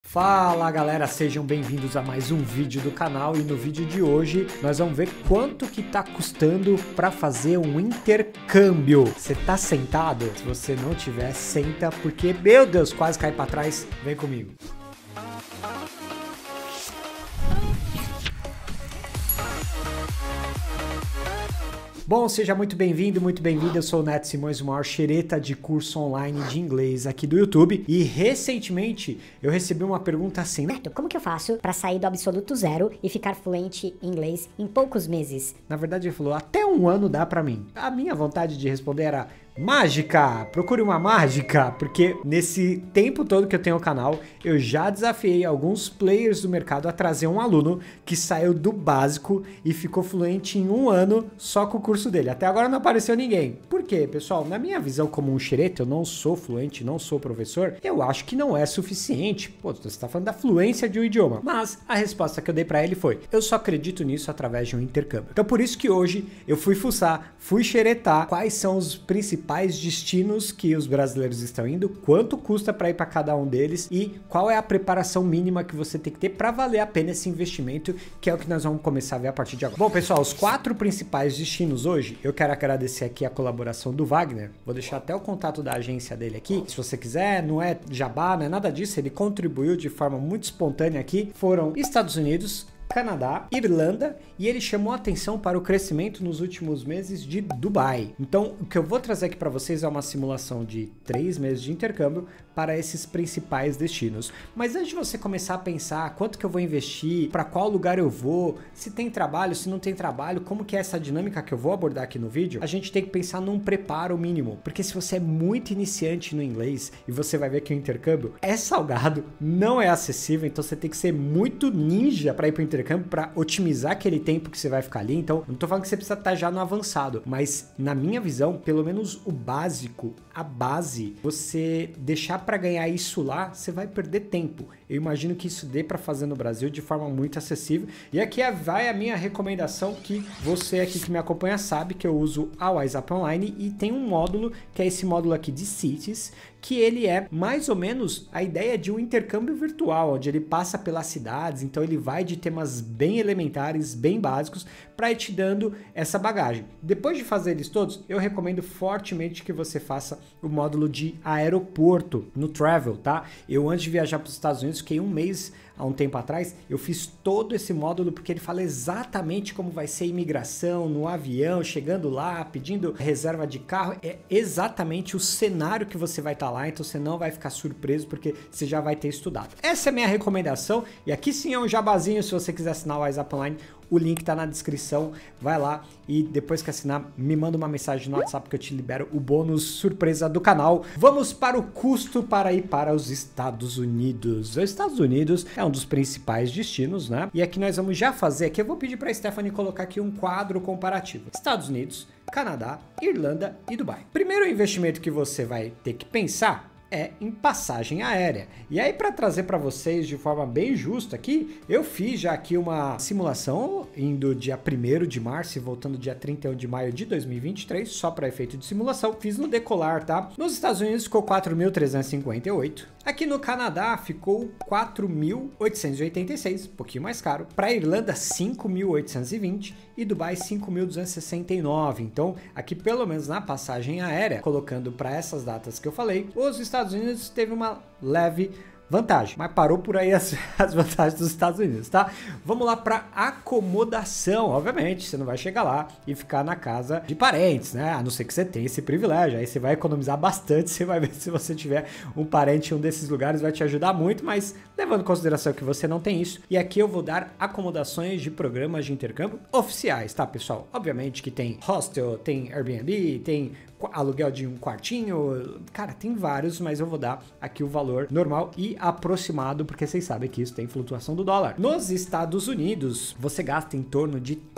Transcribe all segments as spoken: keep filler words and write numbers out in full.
Fala galera, sejam bem-vindos a mais um vídeo do canal e no vídeo de hoje nós vamos ver quanto que tá custando para fazer um intercâmbio. Você tá sentado? Se você não tiver, senta porque, meu Deus, quase cai para trás. Vem comigo. Bom, seja muito bem-vindo, muito bem-vinda. Eu sou o Neto Simões, o maior xereta de curso online de inglês aqui do YouTube. E recentemente eu recebi uma pergunta assim: Neto, como que eu faço para sair do absoluto zero e ficar fluente em inglês em poucos meses? Na verdade ele falou, até um ano dá pra mim. A minha vontade de responder era: mágica! Procure uma mágica! Porque nesse tempo todo que eu tenho o canal, eu já desafiei alguns players do mercado a trazer um aluno que saiu do básico e ficou fluente em um ano só com o curso dele. Até agora não apareceu ninguém. Por quê, pessoal? Na minha visão como um xereta, eu não sou fluente, não sou professor, eu acho que não é suficiente. Pô, você está falando da fluência de um idioma. Mas a resposta que eu dei pra ele foi: eu só acredito nisso através de um intercâmbio. Então por isso que hoje eu fui fuçar, fui xeretar quais são os principais destinos que os brasileiros estão indo, quanto custa para ir para cada um deles e qual é a preparação mínima que você tem que ter para valer a pena esse investimento, que é o que nós vamos começar a ver a partir de agora. Bom, pessoal, os quatro principais destinos hoje, eu quero agradecer aqui a colaboração do Wagner. Vou deixar até o contato da agência dele aqui. Se você quiser, não é jabá, não é nada disso, ele contribuiu de forma muito espontânea aqui. Foram Estados Unidos, Canadá, Irlanda, e ele chamou a atenção para o crescimento nos últimos meses de Dubai. Então, o que eu vou trazer aqui para vocês é uma simulação de três meses de intercâmbio para esses principais destinos. Mas antes de você começar a pensar quanto que eu vou investir, para qual lugar eu vou, se tem trabalho, se não tem trabalho, como que é essa dinâmica que eu vou abordar aqui no vídeo, a gente tem que pensar num preparo mínimo. Porque se você é muito iniciante no inglês, e você vai ver que o intercâmbio é salgado, não é acessível, então você tem que ser muito ninja para ir para o intercâmbio, para otimizar aquele tempo que você vai ficar ali. Então, eu não tô falando que você precisa estar já no avançado, mas na minha visão, pelo menos o básico, a base, você deixar para ganhar isso lá, você vai perder tempo. Eu imagino que isso dê para fazer no Brasil de forma muito acessível. E aqui vai a minha recomendação, que você aqui que me acompanha sabe que eu uso a WiseUp Online e tem um módulo, que é esse módulo aqui de Cities, que ele é mais ou menos a ideia de um intercâmbio virtual, onde ele passa pelas cidades, então ele vai de temas bem elementares, bem básicos, para ir te dando essa bagagem. Depois de fazer eles todos, eu recomendo fortemente que você faça o módulo de aeroporto no Travel, tá? Eu, antes de viajar para os Estados Unidos, fiquei um mês há um tempo atrás, eu fiz todo esse módulo porque ele fala exatamente como vai ser a imigração no avião, chegando lá, pedindo reserva de carro, é exatamente o cenário que você vai estar lá, então você não vai ficar surpreso porque você já vai ter estudado. Essa é a minha recomendação, e aqui sim é um jabazinho. Se você quiser assinar o WiseUp Online, o link tá na descrição, vai lá e depois que assinar, me manda uma mensagem no WhatsApp que eu te libero o bônus surpresa do canal. Vamos para o custo para ir para os Estados Unidos. Os Estados Unidos é um dos principais destinos, né? E aqui nós vamos já fazer, aqui eu vou pedir para a Stephanie colocar aqui um quadro comparativo. Estados Unidos, Canadá, Irlanda e Dubai. Primeiro investimento que você vai ter que pensar é em passagem aérea. E aí, para trazer para vocês de forma bem justa aqui, eu fiz já aqui uma simulação indo dia primeiro de março e voltando dia trinta e um de maio de dois mil e vinte e três, só para efeito de simulação. Fiz no Decolar, tá? Nos Estados Unidos ficou quatro mil trezentos e cinquenta e oito. Aqui no Canadá ficou quatro mil oitocentos e oitenta e seis, um pouquinho mais caro. Para Irlanda, cinco mil oitocentos e vinte e Dubai cinco mil duzentos e sessenta e nove. Então, aqui pelo menos na passagem aérea, colocando para essas datas que eu falei, os Estados Unidos teve uma leve vantagem, mas parou por aí as, as vantagens dos Estados Unidos, tá? Vamos lá para acomodação. Obviamente, você não vai chegar lá e ficar na casa de parentes, né? A não ser que você tenha esse privilégio. Aí você vai economizar bastante, você vai ver se você tiver um parente em um desses lugares, vai te ajudar muito, mas levando em consideração que você não tem isso. E aqui eu vou dar acomodações de programas de intercâmbio oficiais, tá, pessoal? Obviamente que tem hostel, tem Airbnb, tem aluguel de um quartinho, cara, tem vários, mas eu vou dar aqui o valor normal e aproximado, porque vocês sabem que isso tem flutuação do dólar. Nos Estados Unidos, você gasta em torno de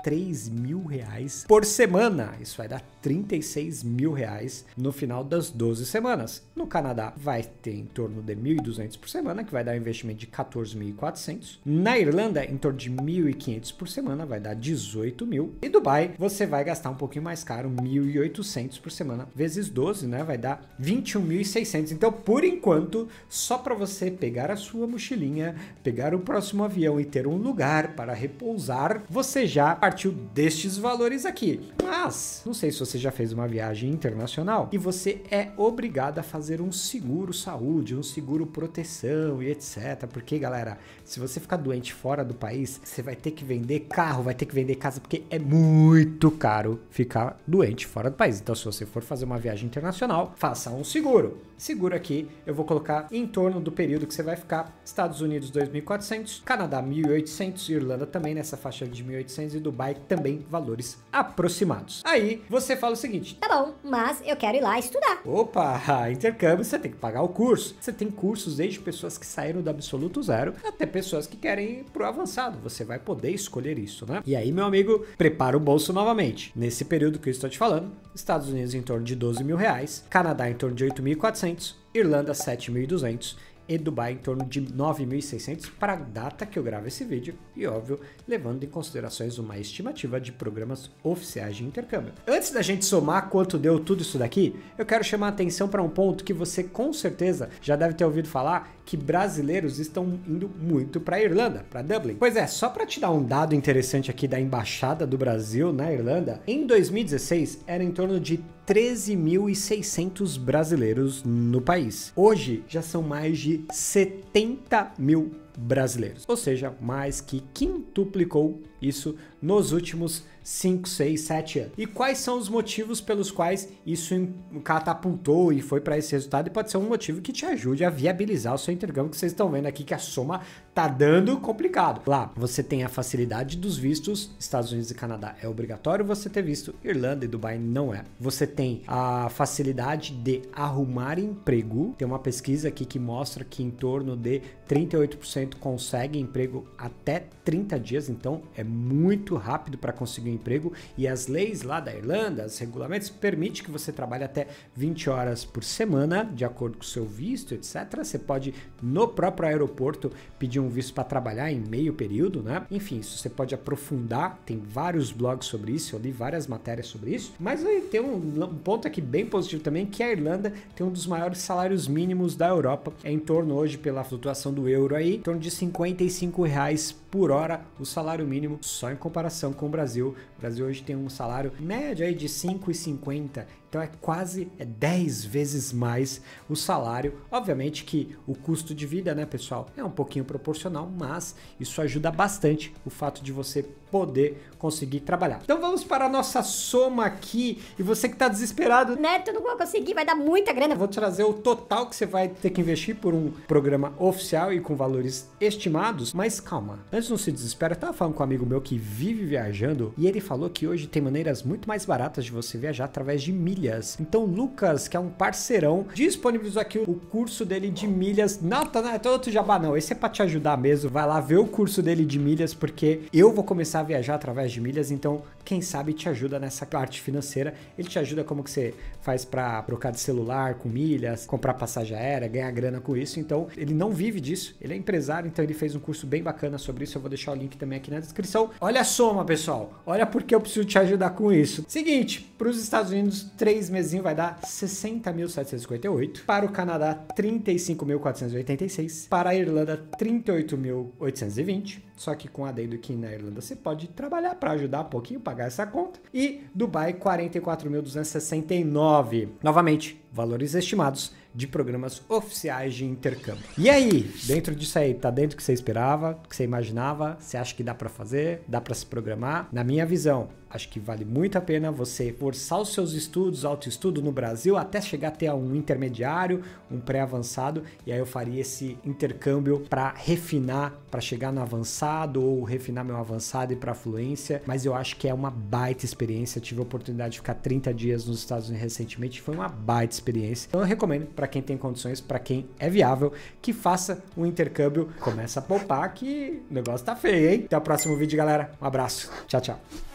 três mil reais por semana. Isso vai dar trinta e seis mil reais no final das doze semanas. No Canadá vai ter em torno de mil e duzentos por semana, que vai dar um investimento de quatorze mil e quatrocentos. Na Irlanda, em torno de mil e quinhentos por semana, vai dar dezoito mil. E Dubai, você vai gastar um pouquinho mais caro, mil e oitocentos por semana, vezes doze, né? Vai dar vinte e um mil e seiscentos. Então, por enquanto, só para você pegar a sua mochilinha, pegar o próximo avião e ter um lugar para repousar, você já partiu destes valores aqui. Mas, não sei se você já fez uma viagem internacional e você é obrigado a fazer um seguro saúde, um seguro proteção e etcétera. Porque, galera, se você ficar doente fora do país, você vai ter que vender carro, vai ter que vender casa, porque é muito caro ficar doente fora do país. Então, se você for fazer uma viagem internacional, faça um seguro. Seguro aqui, eu vou colocar em torno do período que você vai ficar. Estados Unidos, dois mil e quatrocentos, Canadá, mil e oitocentos, Irlanda também nessa faixa de mil e oitocentos e Dubai também valores aproximados. Aí, você fala o seguinte: Tá bom, mas eu quero ir lá estudar. Opa, intercâmbio, você tem que pagar o curso. Você tem cursos desde pessoas que saíram do absoluto zero até pessoas que querem ir pro avançado. Você vai poder escolher isso, né? E aí, meu amigo, prepara o bolso novamente. Nesse período que eu estou te falando, Estados Unidos em torno de doze mil reais, Canadá em torno de oito mil e quatrocentos, Irlanda sete mil e duzentos e Dubai em torno de nove mil e seiscentos para a data que eu gravo esse vídeo e, óbvio, levando em considerações uma estimativa de programas oficiais de intercâmbio. Antes da gente somar quanto deu tudo isso daqui, eu quero chamar a atenção para um ponto que você com certeza já deve ter ouvido falar, que brasileiros estão indo muito para a Irlanda, para Dublin. Pois é, só para te dar um dado interessante aqui da Embaixada do Brasil na Irlanda, em dois mil e dezesseis era em torno de treze mil e seiscentos brasileiros no país. Hoje já são mais de setenta mil brasileiros, ou seja, mais que quintuplicou isso nos últimos cinco, seis, sete anos. E quais são os motivos pelos quais isso catapultou e foi para esse resultado? E pode ser um motivo que te ajude a viabilizar o seu intercâmbio, que vocês estão vendo aqui que a soma tá dando complicado. Lá, você tem a facilidade dos vistos, Estados Unidos e Canadá é obrigatório você ter visto, Irlanda e Dubai não é. Você tem a facilidade de arrumar emprego, tem uma pesquisa aqui que mostra que em torno de trinta e oito por cento consegue emprego até trinta dias, então é muito rápido para conseguir um emprego, e as leis lá da Irlanda, os regulamentos, permitem que você trabalhe até vinte horas por semana, de acordo com o seu visto, etcétera. Você pode, no próprio aeroporto, pedir um visto para trabalhar em meio período, né? Enfim, isso você pode aprofundar, tem vários blogs sobre isso, eu li várias matérias sobre isso, mas aí tem um, um ponto aqui bem positivo também, que a Irlanda tem um dos maiores salários mínimos da Europa, é em torno hoje, pela flutuação do euro aí, em torno de cinquenta e cinco reais por hora, o salário mínimo, só em comparação com o Brasil. O Brasil hoje tem um salário médio aí de cinco reais e cinquenta centavos, então é quase é dez vezes mais o salário. Obviamente que o custo de vida, né, pessoal, é um pouquinho proporcional, mas isso ajuda bastante o fato de você poder conseguir trabalhar. Então vamos para a nossa soma aqui, e você que está desesperado, Neto, eu não vou conseguir, vai dar muita grana. eu vou trazer o total que você vai ter que investir por um programa oficial e com valores estimados, mas calma, antes não se desespera. Eu tava falando com um amigo meu que vive viajando e ele falou que hoje tem maneiras muito mais baratas de você viajar através de milhas. Então Lucas, que é um parceirão, disponibilizou aqui o curso dele de milhas. Não, tá, não é outro jabá não, esse é pra te ajudar mesmo. Vai lá ver o curso dele de milhas, porque eu vou começar a viajar através de milhas, então quem sabe te ajuda nessa parte financeira. Ele te ajuda como que você faz pra trocar de celular com milhas, comprar passagem aérea, ganhar grana com isso. Então ele não vive disso, ele é empresário, então ele fez um curso bem bacana sobre isso. Eu vou deixar o link também aqui na descrição. Olha a soma, pessoal, olha porque eu preciso te ajudar com isso. Seguinte, para os Estados Unidos, três mesinhos vai dar sessenta mil setecentos e cinquenta e oito, para o Canadá trinta e cinco mil quatrocentos e oitenta e seis, para a Irlanda trinta e oito mil oitocentos e vinte, só que com adendo que na Irlanda você pode trabalhar para ajudar um pouquinho, pagar essa conta, e Dubai quarenta e quatro mil duzentos e sessenta e nove. Novamente, valores estimados de programas oficiais de intercâmbio. E aí, dentro disso aí, tá dentro do que você esperava, do que você imaginava? Você acha que dá para fazer? Dá para se programar? Na minha visão, acho que vale muito a pena você forçar os seus estudos, autoestudo no Brasil, até chegar a ter um intermediário, um pré-avançado, e aí eu faria esse intercâmbio para refinar, para chegar no avançado, ou refinar meu avançado e para fluência. Mas eu acho que é uma baita experiência. Eu tive a oportunidade de ficar trinta dias nos Estados Unidos recentemente, foi uma baita experiência. Então eu recomendo para quem tem condições, para quem é viável, que faça um intercâmbio. Começa a poupar que o negócio tá feio, hein? Até o próximo vídeo, galera. Um abraço. Tchau, tchau.